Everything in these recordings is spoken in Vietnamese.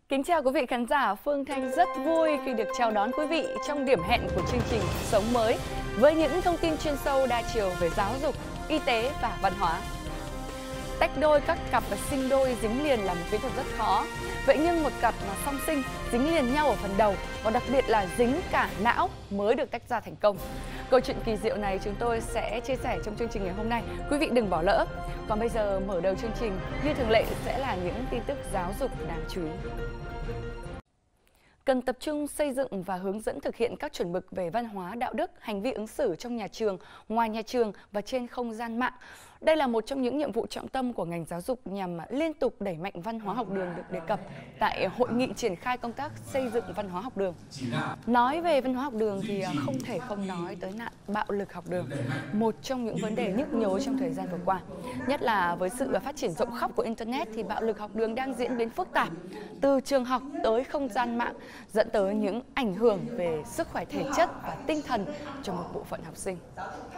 Kính chào quý vị khán giả, Phương Thanh rất vui khi được chào đón quý vị trong điểm hẹn của chương trình Sống Mới với những thông tin chuyên sâu đa chiều về giáo dục, y tế và văn hóa. Tách đôi các cặp và sinh đôi dính liền là một kỹ thuật rất khó. Vậy nhưng một cặp mà song sinh dính liền nhau ở phần đầu và đặc biệt là dính cả não mới được tách ra thành công. Câu chuyện kỳ diệu này chúng tôi sẽ chia sẻ trong chương trình ngày hôm nay. Quý vị đừng bỏ lỡ. Còn bây giờ mở đầu chương trình như thường lệ sẽ là những tin tức giáo dục đáng chú ý. Cần tập trung xây dựng và hướng dẫn thực hiện các chuẩn mực về văn hóa, đạo đức, hành vi ứng xử trong nhà trường, ngoài nhà trường và trên không gian mạng. Đây là một trong những nhiệm vụ trọng tâm của ngành giáo dục nhằm liên tục đẩy mạnh văn hóa học đường được đề cập tại hội nghị triển khai công tác xây dựng văn hóa học đường. Nói về văn hóa học đường thì không thể không nói tới nạn bạo lực học đường, một trong những vấn đề nhức nhối trong thời gian vừa qua. Nhất là với sự phát triển rộng khắp của Internet thì bạo lực học đường đang diễn biến phức tạp, từ trường học tới không gian mạng, dẫn tới những ảnh hưởng về sức khỏe thể chất và tinh thần cho một bộ phận học sinh.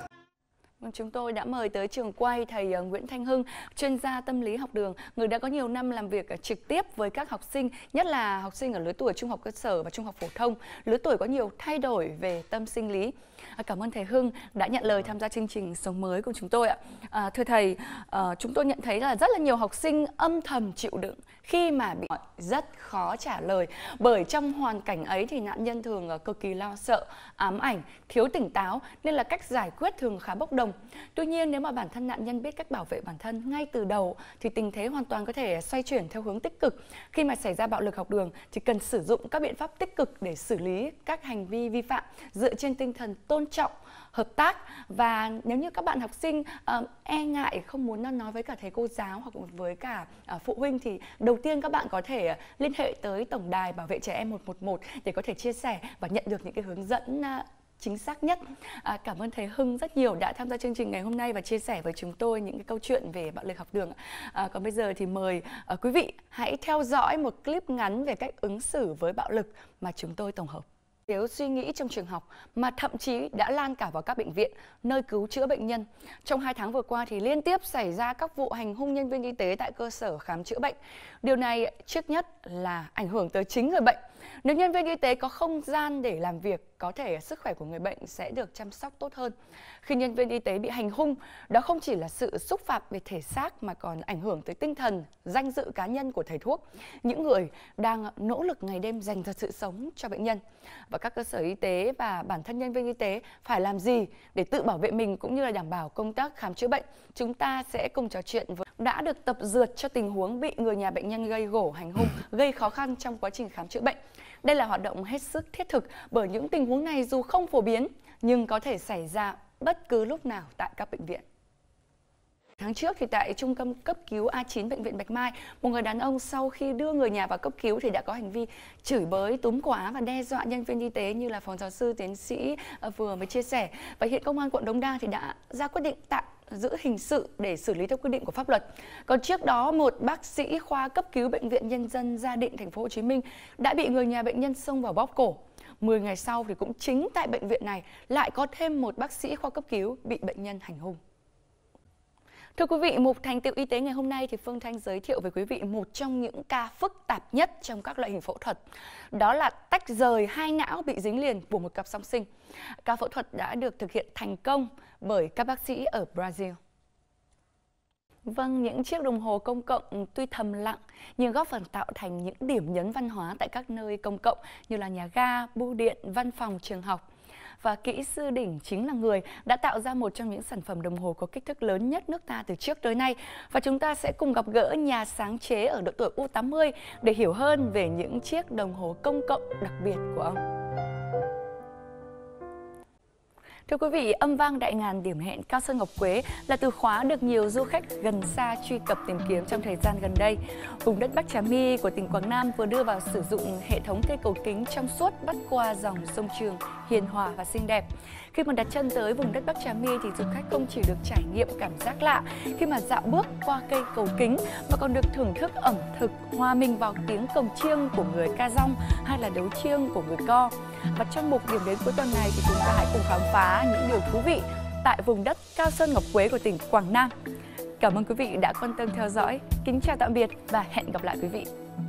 Chúng tôi đã mời tới trường quay thầy Nguyễn Thanh Hưng, chuyên gia tâm lý học đường, người đã có nhiều năm làm việc trực tiếp với các học sinh, nhất là học sinh ở lứa tuổi trung học cơ sở và trung học phổ thông, lứa tuổi có nhiều thay đổi về tâm sinh lý. Cảm ơn thầy Hưng đã nhận lời tham gia chương trình Sống Mới của chúng tôi ạ. Thưa thầy, chúng tôi nhận thấy là rất là nhiều học sinh âm thầm chịu đựng khi mà bị rất khó trả lời, bởi trong hoàn cảnh ấy thì nạn nhân thường cực kỳ lo sợ, ám ảnh, thiếu tỉnh táo nên là cách giải quyết thường khá bốc đồng. Tuy nhiên nếu mà bản thân nạn nhân biết cách bảo vệ bản thân ngay từ đầu thì tình thế hoàn toàn có thể xoay chuyển theo hướng tích cực. Khi mà xảy ra bạo lực học đường thì cần sử dụng các biện pháp tích cực để xử lý các hành vi vi phạm dựa trên tinh thần tôn trọng, hợp tác. Và nếu như các bạn học sinh e ngại không muốn nói với cả thầy cô giáo hoặc với cả phụ huynh thì đầu tiên các bạn có thể liên hệ tới tổng đài bảo vệ trẻ em 111 để có thể chia sẻ và nhận được những cái hướng dẫn chính xác nhất. Cảm ơn thầy Hưng rất nhiều đã tham gia chương trình ngày hôm nay và chia sẻ với chúng tôi những cái câu chuyện về bạo lực học đường. Còn bây giờ thì mời quý vị hãy theo dõi một clip ngắn về cách ứng xử với bạo lực mà chúng tôi tổng hợp. Nếu suy nghĩ trong trường học mà thậm chí đã lan cả vào các bệnh viện, nơi cứu chữa bệnh nhân. Trong 2 tháng vừa qua thì liên tiếp xảy ra các vụ hành hung nhân viên y tế tại cơ sở khám chữa bệnh. Điều này trước nhất là ảnh hưởng tới chính người bệnh. Nếu nhân viên y tế có không gian để làm việc, có thể sức khỏe của người bệnh sẽ được chăm sóc tốt hơn. Khi nhân viên y tế bị hành hung, đó không chỉ là sự xúc phạm về thể xác mà còn ảnh hưởng tới tinh thần, danh dự cá nhân của thầy thuốc, những người đang nỗ lực ngày đêm dành cho sự sống cho bệnh nhân. Và các cơ sở y tế và bản thân nhân viên y tế phải làm gì để tự bảo vệ mình cũng như là đảm bảo công tác khám chữa bệnh? Chúng ta sẽ cùng trò chuyện với đã được tập dượt cho tình huống bị người nhà bệnh nhân gây gổ, hành hung, gây khó khăn trong quá trình khám chữa bệnh. Đây là hoạt động hết sức thiết thực bởi những tình huống này dù không phổ biến nhưng có thể xảy ra bất cứ lúc nào tại các bệnh viện. Tháng trước thì tại trung tâm cấp cứu A9 bệnh viện Bạch Mai, một người đàn ông sau khi đưa người nhà vào cấp cứu thì đã có hành vi chửi bới, túm quả và đe dọa nhân viên y tế như là phó giáo sư tiến sĩ vừa mới chia sẻ. Và hiện công an quận Đống Đa thì đã ra quyết định tạm giữ hình sự để xử lý theo quy định của pháp luật. Còn trước đó, một bác sĩ khoa cấp cứu bệnh viện Nhân dân Gia Định, thành phố Hồ Chí Minh đã bị người nhà bệnh nhân xông vào bóp cổ. 10 ngày sau thì cũng chính tại bệnh viện này lại có thêm một bác sĩ khoa cấp cứu bị bệnh nhân hành hung. Thưa quý vị, mục Thành tựu y tế ngày hôm nay thì Phương Thanh giới thiệu với quý vị một trong những ca phức tạp nhất trong các loại hình phẫu thuật. Đó là tách rời hai não bị dính liền của một cặp song sinh. Ca phẫu thuật đã được thực hiện thành công bởi các bác sĩ ở Brazil. Vâng, những chiếc đồng hồ công cộng tuy thầm lặng nhưng góp phần tạo thành những điểm nhấn văn hóa tại các nơi công cộng như là nhà ga, bưu điện, văn phòng, trường học. Và kỹ sư Đỉnh chính là người đã tạo ra một trong những sản phẩm đồng hồ có kích thước lớn nhất nước ta từ trước tới nay. Và chúng ta sẽ cùng gặp gỡ nhà sáng chế ở độ tuổi U80 để hiểu hơn về những chiếc đồng hồ công cộng đặc biệt của ông. Thưa quý vị, âm vang đại ngàn điểm hẹn Cao Sơn Ngọc Quế là từ khóa được nhiều du khách gần xa truy cập tìm kiếm trong thời gian gần đây. Vùng đất Bắc Trà My của tỉnh Quảng Nam vừa đưa vào sử dụng hệ thống cây cầu kính trong suốt bắt qua dòng sông Trường hiền hòa và xinh đẹp. Khi mà đặt chân tới vùng đất Bắc Trà My thì du khách không chỉ được trải nghiệm cảm giác lạ khi mà dạo bước qua cây cầu kính mà còn được thưởng thức ẩm thực, hòa mình vào tiếng cồng chiêng của người Ca Dong hay là đấu chiêng của người Co. Và trong mục điểm đến cuối tuần này thì chúng ta hãy cùng khám phá những điều thú vị tại vùng đất Cao Sơn Ngọc Quế của tỉnh Quảng Nam. Cảm ơn quý vị đã quan tâm theo dõi. Kính chào tạm biệt và hẹn gặp lại quý vị.